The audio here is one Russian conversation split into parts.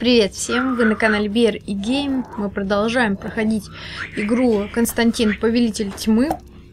Привет всем, вы на канале Bear и Game. Мы продолжаем проходить игру Константин, Повелитель Тьмы.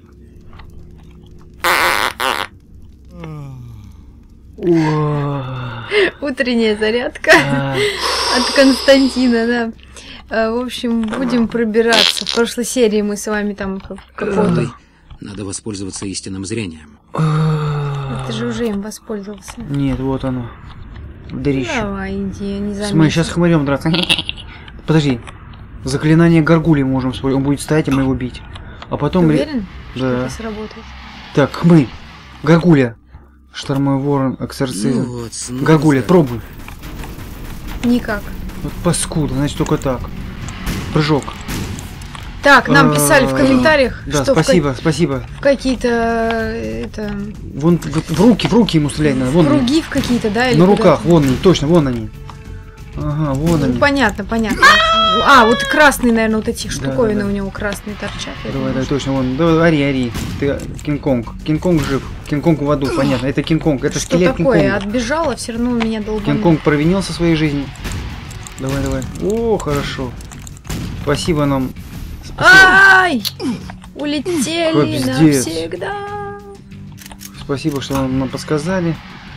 Утренняя зарядка от Константина, да. В общем, будем пробираться. В прошлой серии мы с вами там какого-то... Надо воспользоваться истинным зрением. Ты же уже им воспользовался. Нет, вот оно. Дырище. Давай, иди, я не заметил. Смотри, сейчас хмырем драться. Подожди. Заклинание горгули можем использовать. Он будет стоять, и мы его бить. А потом... Ты уверен, что да. это сработает? Так, хмырь. Горгуля. Штормовой ворон, эксорцизм. Ну вот, Горгуля, пробуй. Никак. Вот паскуда, значит только так. Прыжок. Так, нам писали в комментариях, да, что спасибо, спасибо. в какие-то это... Вон в руки ему стрелять надо. Вон круги в какие-то, да? Или на куда-то? руках, вон они, точно, вон они. Ага, вон Ну, они. понятно, понятно. А, вот красные, наверное, вот эти штуковины да. у него красные торчат. Я Давай, думаю, давай, точно, вон. Давай, ори. Ты Кинг-Конг. Кинг-Конг жив. Кинг-Конг в аду, понятно. Это Кинг-Конг, это что скелет такое? Кинг-Конга. Отбежала, все равно у меня долбанул. Кинг-Конг провинился в своей жизни. Давай, давай. О, хорошо. Спасибо нам. Ай! Улетели Капздец. навсегда. Спасибо, что нам подсказали.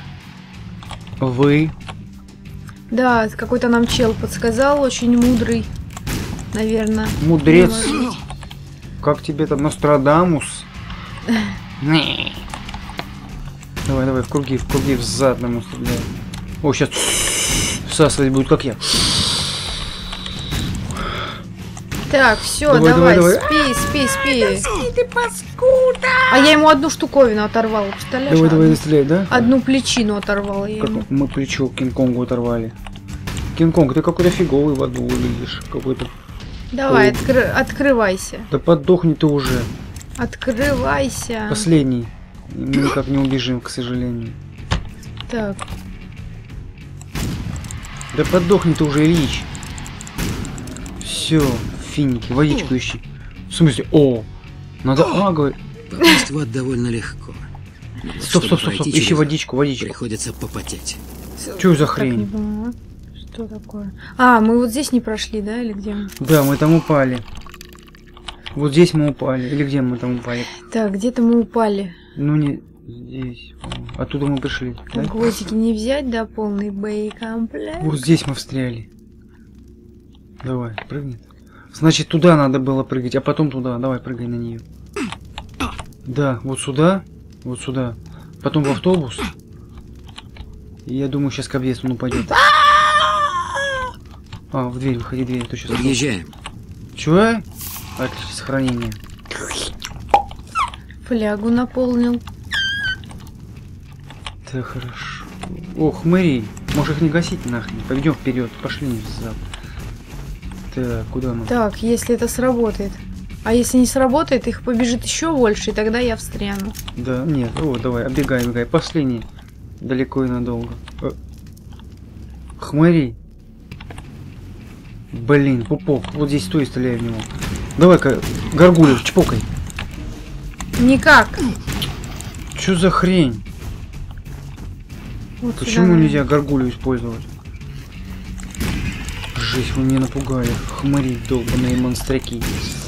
Вы. Да, какой-то нам чел подсказал, очень мудрый, наверное. Мудрец. Не может быть. Как тебе там Нострадамус? Давай, давай, в круги в зад нам стреляй. О, сейчас всасывать будет, как я. Так, все, Давай. спи. Ты паскуда! А я ему одну штуковину оторвала, представляешь? Давай, стреляй, да? Одну плечину оторвала я Как ему. мы плечо Кинг-Конгу оторвали. Кинг-Конг, ты какой-то фиговый в аду выглядишь. Какой-то. Давай, Ой. открывайся. Да подохни ты уже. Открывайся. Последний. Мы никак не убежим, к сожалению. Так, Да подохни ты уже, Ильич. Все, финики, водичку ищи. В смысле? О! Надо говорит. Попасть в ад довольно легко. Но вот Стоп, чтобы пройти ищи через водичку. приходится попотеть. Что за так, не хрень? поняла. Что такое? А, мы вот здесь не прошли, да, или где мы? Да, мы там упали. Вот здесь мы упали. Или где мы там упали? Так, где-то мы упали. Ну не здесь. Оттуда мы пришли. Да? Гвоздики не взять, да, полный боекомплект. Вот здесь мы встряли. Давай, прыгни. Значит, туда надо было прыгать, а потом туда. Давай, прыгай на нее. Да, вот сюда. Вот сюда. Потом в автобус. И я думаю, сейчас к объезду он упадет. А, в дверь, выходи, дверь. То сейчас. Подъезжаем. Чё? Отлично, сохранение. Флягу наполнил. Так, хорошо. Ох, Мэри. Можешь их не гасить нахрен. Пойдем вперед. Пошли назад. Так, куда мы? Так, если это сработает. А если не сработает, их побежит еще больше, и тогда я встряну. Да, нет. О, давай, оббегай. Последний. Далеко и надолго. Хмари. Блин, пупок. Вот здесь стой и стреляй в него. Давай-ка, горгулю, чпокай. Никак. Чё за хрень? Вот Почему сюда, нельзя горгулю использовать? Жесть, вы меня напугали. Хмари, долбаные монстряки.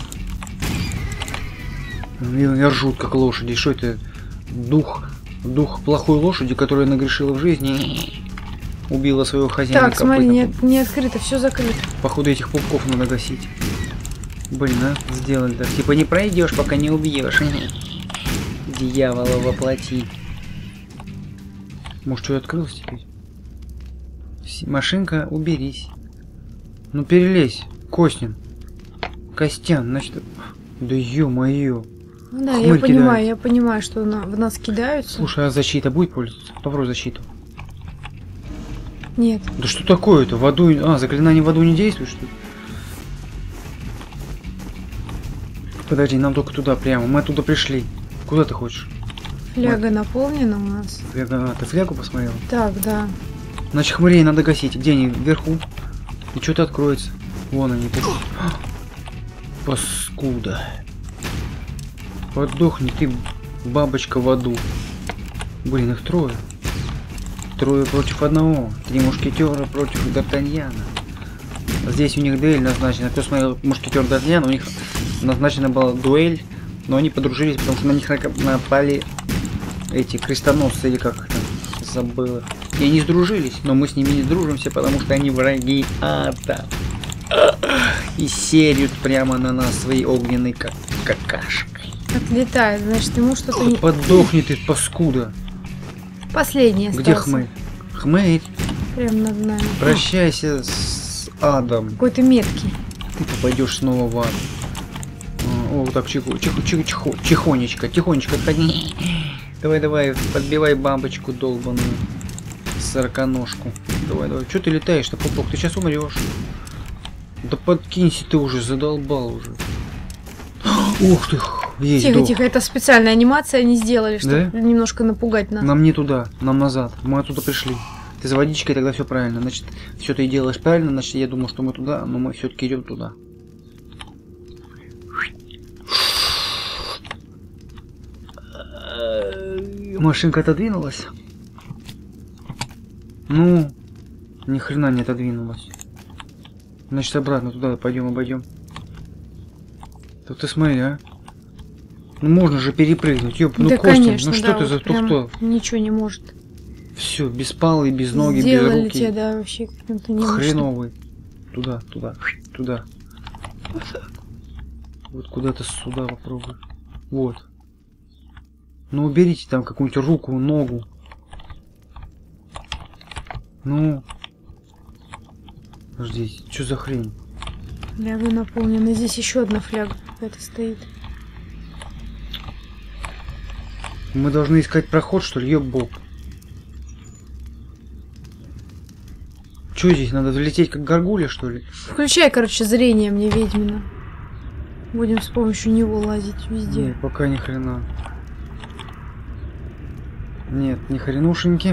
И ржут, как лошади. Что это? Дух плохой лошади, которая нагрешила в жизни. Убила своего хозяина. Так, смотри, не открыто, все закрыто. Походу этих пупков надо гасить. Блин, а? Сделали так. Типа не пройдешь, пока не убьешь. Дьявола воплоти. Может, что открылось теперь? Машинка, уберись. Ну перелезь, Костин. Костян, значит... Да ё-моё. Ну да, Хмырь я понимаю, что в нас кидаются. Слушай, а защита будет пользоваться? Попробуй защиту. Нет. Да что такое-то? В аду... А, заклинание в аду не действует, что ли? Подожди, нам только туда прямо. Мы оттуда пришли. Куда ты хочешь? Фляга наполнена у нас. Фляга... А, ты флягу посмотрел? Так, да. Значит, хмырей надо гасить. Где они? Вверху. И что-то откроется. Вон они. Паскуда. Подохни ты, бабочка в аду. Блин, их трое. Трое против одного. Три мушкетера против Д'Артаньяна. Здесь у них дуэль назначена. Кто смотрел «Мушкетер Д'Артаньян», у них назначена была дуэль, но они подружились, потому что на них напали эти крестоносцы, или как их там, забыла. И они сдружились, но мы с ними не дружимся, потому что они враги ада. И серют прямо на нас своей огненной какашкой. Отлетает, значит, ему что-то не... Подохни ты, паскуда. Последний остался. Где Хмырь? Хмырь, Прям над нами. прощайся с адом. Какой-то меткий. Ты попадешь снова в ад. О, вот так тихонечко отходи. Давай, подбивай бабочку долбаную. Сороконожку. Давай. Че ты летаешь-то, пупок? Ты сейчас умрешь. Да подкинься ты уже, задолбал уже. Ух ты, есть Тихо, это специальная анимация они сделали, чтобы да? немножко напугать нас. Нам не туда, нам назад. Мы оттуда пришли. Ты за водичкой, тогда все правильно. Значит, все ты делаешь правильно, значит, я думал, что мы туда, но мы все-таки идем туда. Машинка отодвинулась. Ну, ни хрена не отодвинулась. Значит, обратно туда пойдем, обойдем. Так ты смотри, а. Ну можно же перепрыгнуть. Ёп, ну да, Костя, конечно, ну что да, ты вот за кто? Ничего не может. Все, без палы, без ноги, сделали без руки. Тебя, да, вообще каким-то немощным. Хреновый. Туда. Вот куда-то сюда попробуй. Вот. Ну уберите там какую-нибудь руку, ногу. Ну. Подожди, что за хрень? Фляга наполнена. Здесь еще одна фляга какая-то стоит. Мы должны искать проход, что ли? Ёб-боб. Что здесь? Надо залететь как горгулья, что ли? Включай, короче, зрение мне, ведьмина. Будем с помощью него лазить везде. Нет, пока ни хрена. Нет, ни хренушеньки.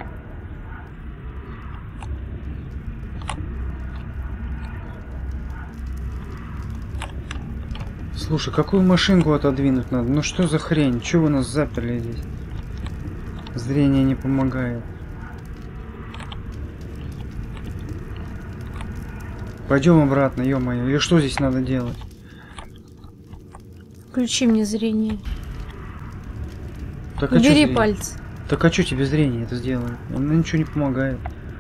Слушай, какую машинку отодвинуть надо? Ну что за хрень? Чего вы нас заперли здесь? Зрение не помогает. Пойдем обратно, ё-моё. Или что здесь надо делать? Включи мне зрение. Так, убери пальцы. Так а что тебе зрение это сделает? Оно ничего не помогает.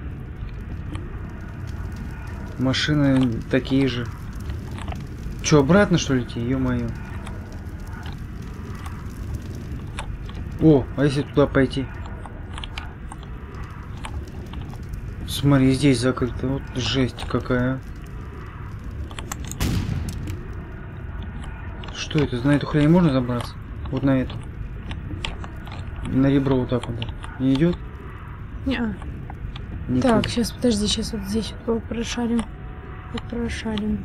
Машины такие же. Че, обратно что ли идти? Ё-моё. О, а если туда пойти? Смотри, здесь закрыто. Вот жесть какая. Что это? На эту хрень можно забраться? Вот на эту. На ребро вот так вот. Не идет? Не-а. Так, сейчас, подожди, сейчас вот здесь вот прошарим. Прошарим.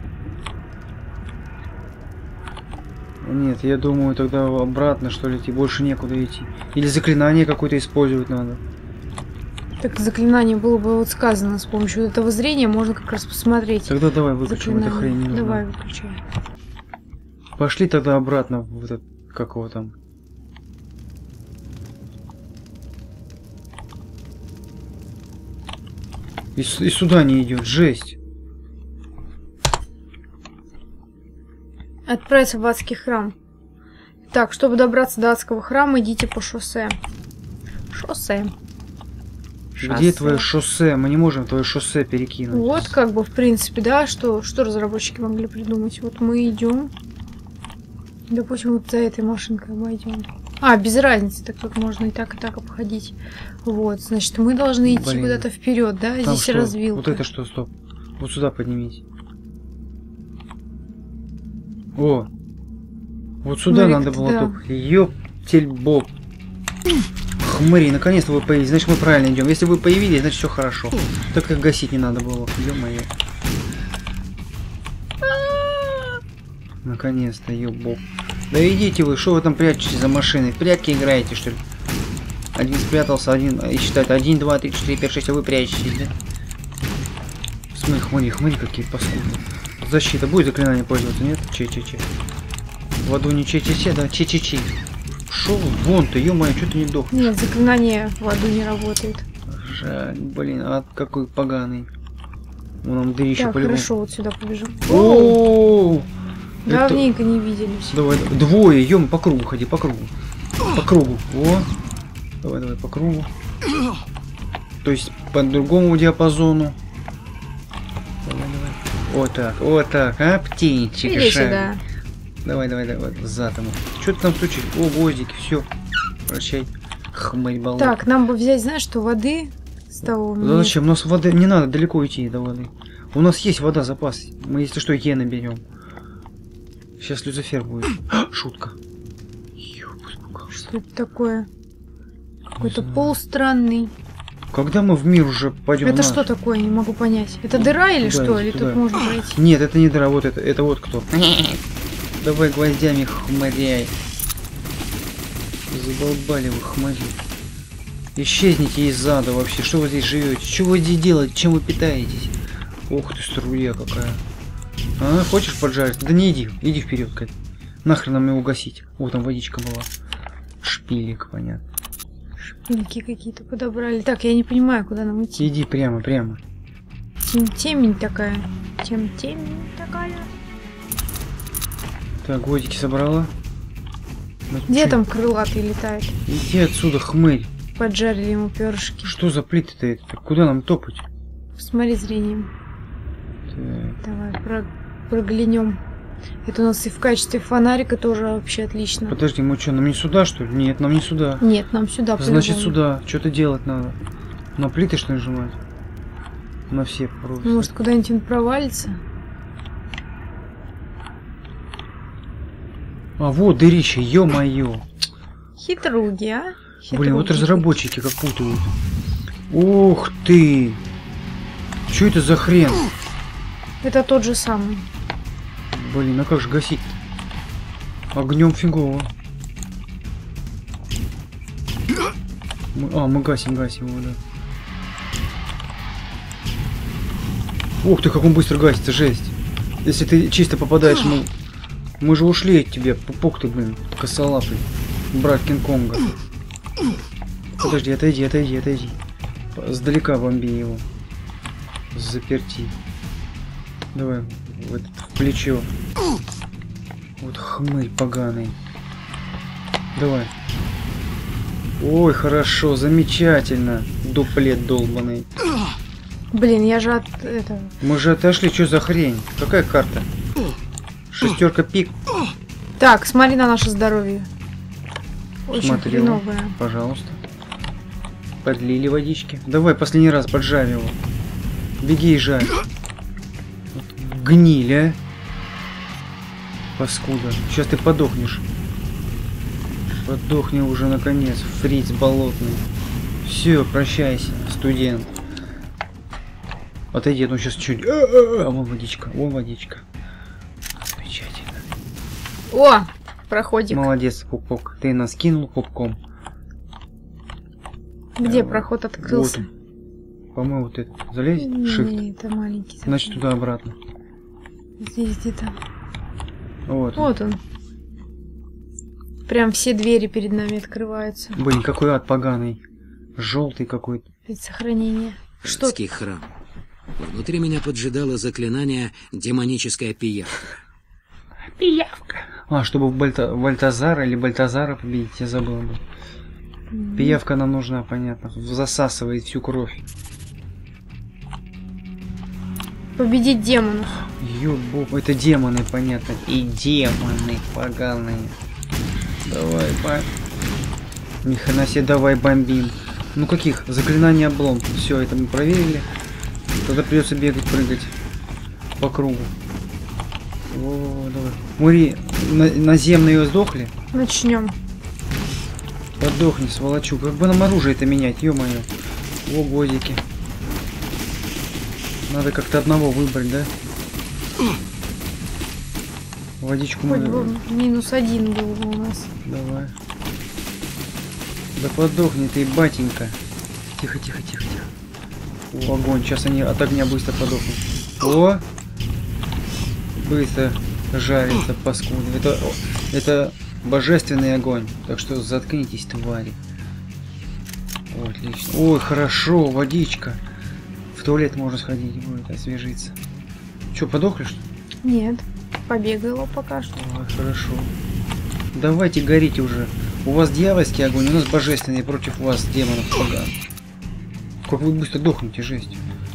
Нет, я думаю, тогда обратно, что ли, идти. Больше некуда идти. Или заклинание какое-то использовать надо. Так заклинание было бы вот сказано. С помощью этого зрения можно как раз посмотреть. Тогда давай выключим эту хрень. Не давай, выключай. Пошли тогда обратно в этот, как его там. И сюда не идет, жесть. Отправиться в адский храм. Так, чтобы добраться до адского храма, идите по шоссе. Шоссе. Где твое шоссе? Мы не можем твое шоссе перекинуть. Вот как бы, в принципе, да, что разработчики могли придумать. Вот мы идем. Допустим, вот за этой машинкой обойдем. А, без разницы, так тут можно и так обходить. Вот, значит, мы должны идти куда-то вперед, да? Там здесь что? развилка. Вот это что, стоп. Вот сюда поднимись. О! Вот сюда надо было только. Ёптель-боб. Хмыри, наконец-то вы появились. Значит, мы правильно идем. Если вы появились, значит, все хорошо. Так как гасить не надо было. Ё-моё. Наконец-то, ёб-боб. Да идите вы, что вы там прячетесь за машиной? Прятки играете, что ли? Один спрятался, один и считает 1, 2, 3, 4, 5, 6, а вы прячетесь, да? Смотри, хмыри какие паскуды. Защита. Будет заклинание пользоваться, нет? Че-че-че. В аду не че-че-че, да? Че-че-че. Шо вон ты, ё-моё, что ты не дох? Нет, заклинание в аду не работает. Жаль, блин, ад какой поганый. Вон нам дырище Так, по-любому. хорошо, вот сюда побежим. О, это- Давненько не виделись. Давай, двое, ем, по кругу ходи, по кругу. По кругу. О. Давай, по кругу. То есть по другому диапазону. Давай. Вот так, а, птенчик. Иди сюда. Давай, зад ему. Что ты там стучишь? О, гвоздики, все. Прощай. Хмырь болот. Так, нам бы взять, знаешь, что воды с того. Да зачем? У нас воды не надо далеко идти до воды. У нас есть вода, запас. Мы, если что, Е наберем. Сейчас Люцифер будет. Шутка. Что это такое? Какой-то пол странный. Когда мы в мир уже пойдем? Это что такое? Не могу понять. Это дыра или Туда, что? Или туда. тут можно пройти? Нет, это не дыра, вот это вот кто. Давай гвоздями хмыряй. Задолбали вы, хмыри. Исчезните из ада вообще. Что вы здесь живете? Что вы здесь делаете? Чем вы питаетесь? Ух ты, струя какая. А, хочешь поджарить? Да не иди, иди вперед, Кать. Нахрен нам его гасить. Вот там водичка была. Шпилик, понятно. Шпильки какие-то подобрали. Так, я не понимаю, куда нам идти. Иди прямо. Темень такая. Темень такая. Так, годики собрала. Ну, Где чё? там крылатый летает? Иди отсюда, хмырь. Поджарили ему перышки. Что за плиты-то это? Куда нам топать? Смотри зрением. Так. Давай проглянем. Это у нас и в качестве фонарика тоже вообще отлично. Подожди, мы что, нам не сюда, что ли? Нет, нам не сюда. Нет, нам сюда Значит, по-любому. сюда. Что-то делать надо. На плиты, что ли, нажимать? На все просто. Ну, может, куда-нибудь он провалится? А, вот дырище, ё-моё. Хитруги, а? Блин, вот Хитруги. разработчики как путают. Ух ты! Что это за хрен? Это тот же самый. Блин, а как же гасить? Огнем фигово. Мы гасим его, да. Ух ты, как он быстро гасится, жесть. Если ты чисто попадаешь, мы же ушли от тебя, пупок ты, блин, косолапый. Брат Кинг-Конга. Подожди, отойди. Сдалека бомби его. Заперти. Давай, в плечо. Вот хмырь поганый. Давай. Ой, хорошо, замечательно. Дуплет долбаный. Блин, я же от этого. Мы же отошли, что за хрень? Какая карта? Шестерка пик. Так, смотри на наше здоровье. Очень Смотрю. хреновое. Пожалуйста. Подлили водички. Давай последний раз поджарь его. Беги и жарь. Вот гниль, а? Паскуда. Сейчас ты подохнешь. Подохни уже наконец, фриц болотный. Все, прощайся, студент. Отойди, ну сейчас чуть. Вон водичка, Замечательно. О, проходик. Молодец, пупок. Ты нас кинул пупком. Где проход открылся? Вот он. По-моему, вот это. Залезь? Shift. Не, это маленький. совсем. Значит, туда-обратно. Здесь где-то. Вот. Вот он. Прям все двери перед нами открываются. Блин, какой ад поганый. Желтый какой-то. Перед сохранением. Что? Адский храм. Внутри меня поджидало заклинание «Демоническая пиявка». А, чтобы Вальтазара или Бальтазара победить, я забыл бы. Пиявка нам нужна, понятно. Засасывает всю кровь. Победить демонов. Ёбу, это демоны, понятно. И демоны поганые. Давай, ни хрена себе, давай бомбим. Ну каких? Заклинание облом. Все, это мы проверили. Тогда придется бегать, прыгать по кругу. О, давай. Мури, наземные сдохли? Начнем. Подохни, сволочу. Как бы нам оружие это менять, ё-моё. О, годики. Надо как-то одного выбрать, да? Водичку Хоть мы... бы -1 был бы у нас. Давай. Да подохни ты, батенька. Тихо. О, огонь. Сейчас они от огня быстро подохнут. О! Быстро жарится, паскуда. Это божественный огонь. Так что заткнитесь, твари. О, отлично. Ой, хорошо, водичка. В туалет можно сходить, будет освежиться. Че, подохли, что ли? Нет, побегала пока что. А, хорошо. Давайте горите уже. У вас дьявольский огонь, у нас божественный, против вас демонов поган. Как вы быстро дохнете, жесть.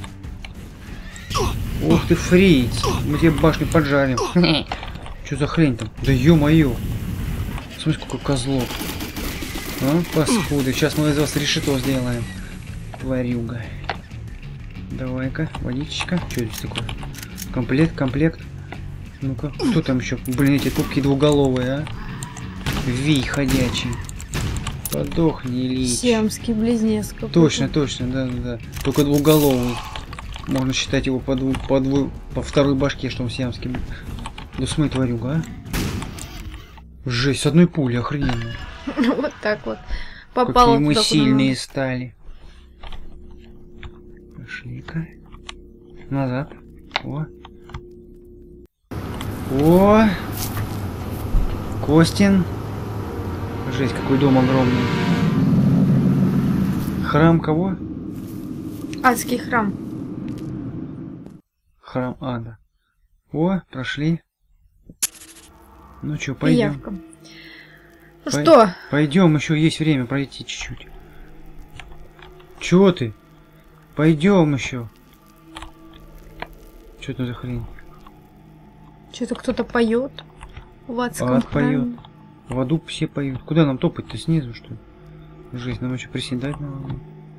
Ух ты, фриц. Мы тебе башню поджарим. Что за хрень там? Да ё-моё. Смотри, сколько козлов. А, паскуды. Сейчас мы из вас решето сделаем. Тварюга. Давай-ка, водичка. Что здесь такое? Комплект. Ну-ка, кто там еще? Блин, эти тупки двуголовые, а? Вий ходячий. Подохни, Ильич. Сиамский близнец какой-то. Точно, да. Только двуголовый. Можно считать его по второй башке, что он сиамский. Да смотри, тварюга, а? Жесть, с одной пули, охрененно. Вот так вот. Попало какие мы туда, сильные стали. Пошли-ка. Назад. О! Костин. Жесть, какой дом огромный. Храм кого? Адский храм. Храм ада. О, прошли. Ну что, пойдем. Явка. Ну что? Пойдем, еще есть время пройти чуть-чуть. Чего ты? Пойдем еще. Что это за хрень? Что-то кто-то поет. В адском Ад храме. поет. В аду все поют. Куда нам топать-то? Снизу, что ли? Жесть, нам еще приседать надо.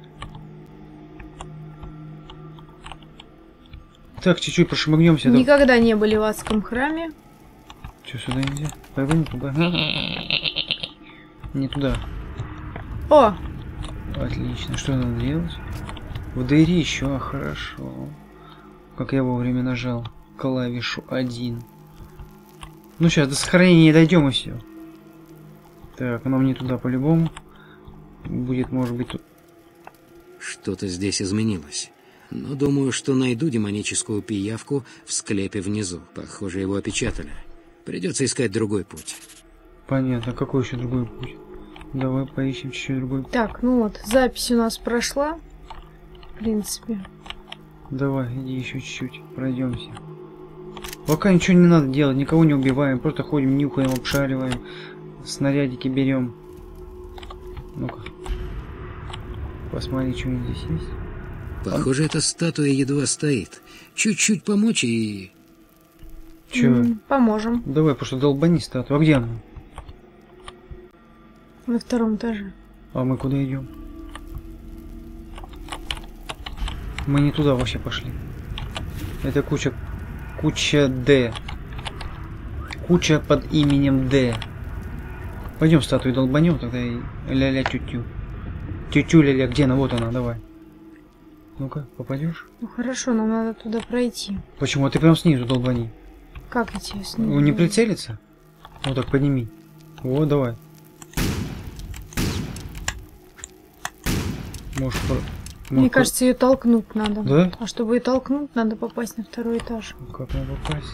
Так, чуть-чуть прошмыгнемся. Никогда не были в адском храме. Что, сюда нельзя? Пойдем туда. Не туда. О! Отлично. Что надо делать? В двери еще, хорошо. Как я вовремя нажал клавишу 1. Ну сейчас до сохранения дойдем и все. Так, нам не туда по-любому. Будет, может быть, тут. Что-то здесь изменилось. Но думаю, что найду демоническую пиявку в склепе внизу. Похоже, его опечатали. Придется искать другой путь. Понятно. Какой еще другой путь? Давай поищем чуть-чуть другой путь. Так, ну вот, запись у нас прошла. В принципе. Давай, иди еще чуть-чуть. Пройдемся. Пока ничего не надо делать, никого не убиваем. Просто ходим, нюхаем, обшариваем. Снарядики берем. Ну-ка. Посмотри, что здесь есть. Похоже, эта статуя едва стоит. Чуть-чуть помочь и... Че? Поможем. Давай, просто долбани статую. А где она? На втором этаже. А мы куда идем? Мы не туда вообще пошли. Это куча Д. Куча под именем Д. Пойдем статую долбанем, тогда и ля-ля тю-тю. Тю-тю ля-ля, где она? Вот она, давай. Ну-ка, попадешь? Ну хорошо, нам надо туда пройти. Почему? Ты прям снизу долбани. Как идти с ним? Он не прицелится? Вот так подними. Вот, давай. Может, Мне кажется, ее толкнуть надо. Да? А чтобы ее толкнуть, надо попасть на второй этаж. Как нам попасть?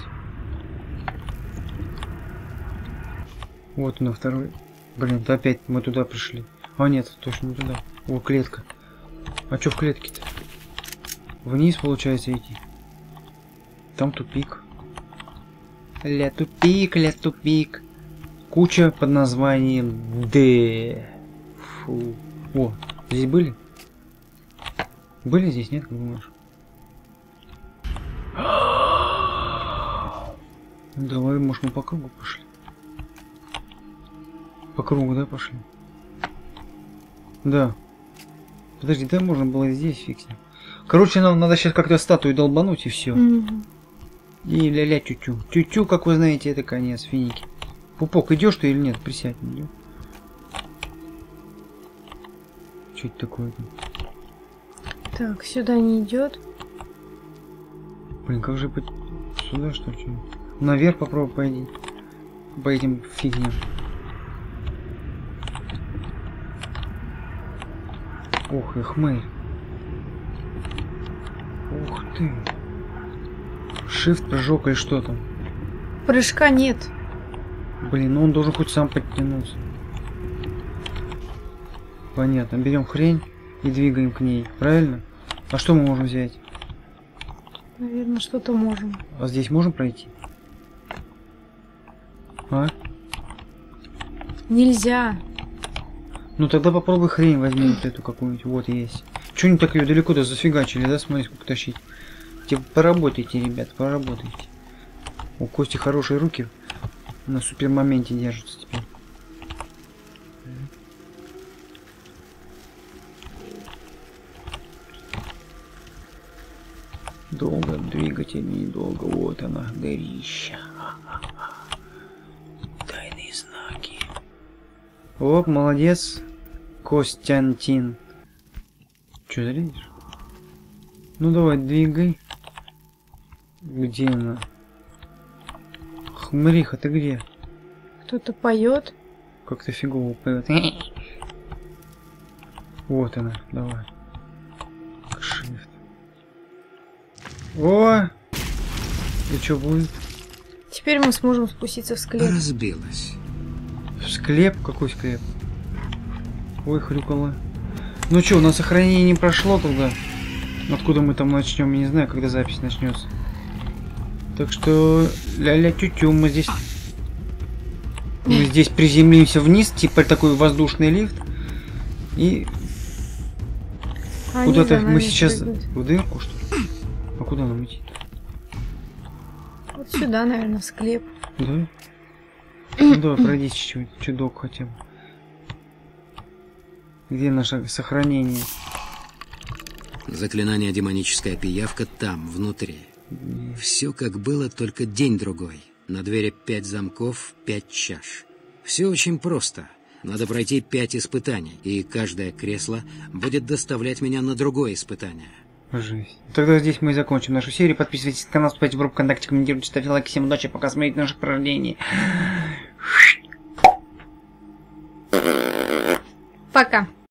Вот на второй. Блин, да опять мы туда пришли. А нет, точно не туда. О, клетка. А что в клетке-то? Вниз получается идти. Там тупик. Ля тупик. Куча под названием Д. Фу. О, здесь были? Были здесь, нет, как думаешь? Давай, может, мы по кругу пошли? По кругу, да, пошли? Да. Подожди, да, можно было здесь фиксить. Короче, нам надо сейчас как-то статую долбануть и все. И ля-ля тю-тю. Тю-тю, как вы знаете, это конец, финики. Пупок, идешь ты или нет? Присядь, идем. Что это такое-то? Так, сюда не идет. Блин, как же сюда, что ли? Наверх попробуй пойди. По этим фигням. Ох, и хмырь. Ух ты. Shift, прыжок или что там? Прыжка нет. Блин, ну он должен хоть сам подтянуться. Понятно. Берем хрень и двигаем к ней. Правильно? А что мы можем взять? Наверное, что-то можем. А здесь можем пройти? А? Нельзя. Ну тогда попробуй хрень возьми вот эту какую-нибудь. Вот есть. Чё они так ее далеко-то зафигачили, да? Смотри, сколько тащить. Типа поработайте, ребят, поработайте. У Кости хорошие руки. На супер моменте держатся теперь. Долго двигатель, недолго. Вот она, горища. Тайные знаки. Оп, молодец, Костянтин. Че, залезешь? Ну давай, двигай. Где она? Хмыриха, ты где? Кто-то поет. Как-то фигово поет. Вот она, давай. Shift. О! И что будет? Теперь мы сможем спуститься в склеп. Разбилась. В склеп? Какой склеп? Ой, хрюкало. Ну что, у нас сохранение не прошло тогда. Откуда мы там начнем, я не знаю, когда запись начнется. Так что ля-ля тю-тю, мы здесь приземлимся вниз, типа такой воздушный лифт. И куда-то мы сейчас в дырку, что ли? А куда нам идти? Вот сюда, наверное, в склеп. Да? Ну давай, пройдись чуть-чуть, чудок хотя бы. Где наше сохранение? Заклинание демоническая пиявка там, внутри. Все как было, только день другой. На двери 5 замков, 5 чаш. Все очень просто. Надо пройти 5 испытаний, и каждое кресло будет доставлять меня на другое испытание. Жесть. Тогда здесь мы и закончим нашу серию. Подписывайтесь на канал, вступайте в группу ВКонтакте, комментируйте, ставьте лайки. Всем удачи, пока смотрите наших прохождений. Пока.